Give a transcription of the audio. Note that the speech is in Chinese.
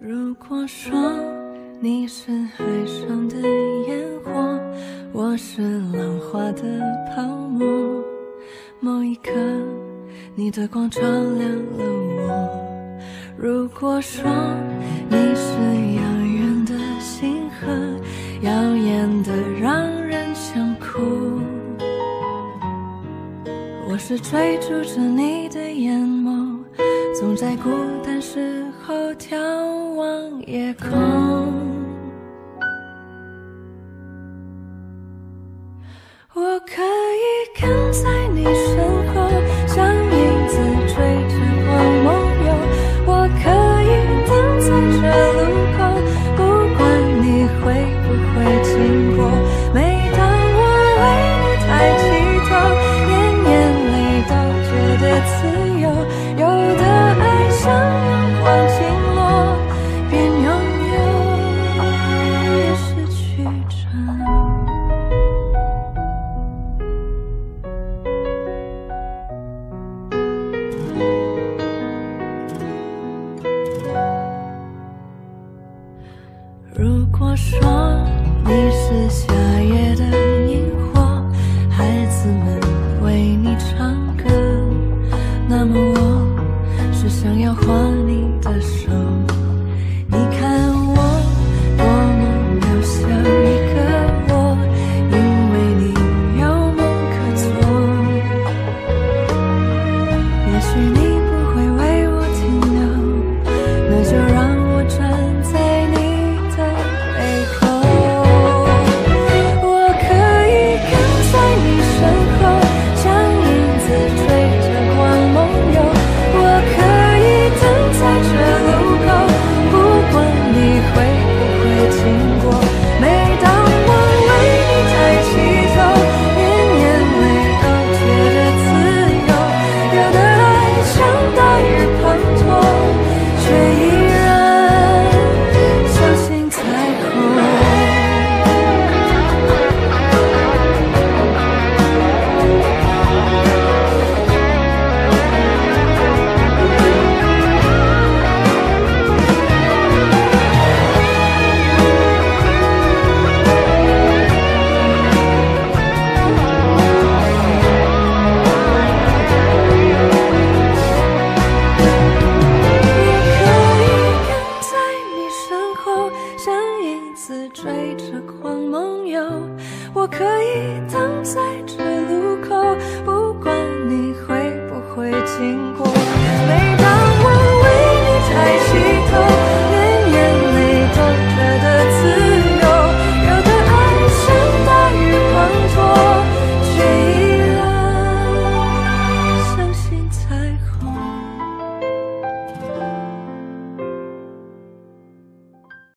如果说你是海上的烟火，我是浪花的泡沫，某一刻你的光照亮了我。如果说你是遥远的星河，耀眼的让人想哭，我是追逐着你的眼眸，总在孤单时候眺望夜空。我可以跟在你身后，像影子追着我梦游。我可以等在这路口，不管你会不会经过。每当我为你抬起头，连眼泪都觉得自由。有的爱像阳光倾落，边拥有边失去着。如果说你是夏夜的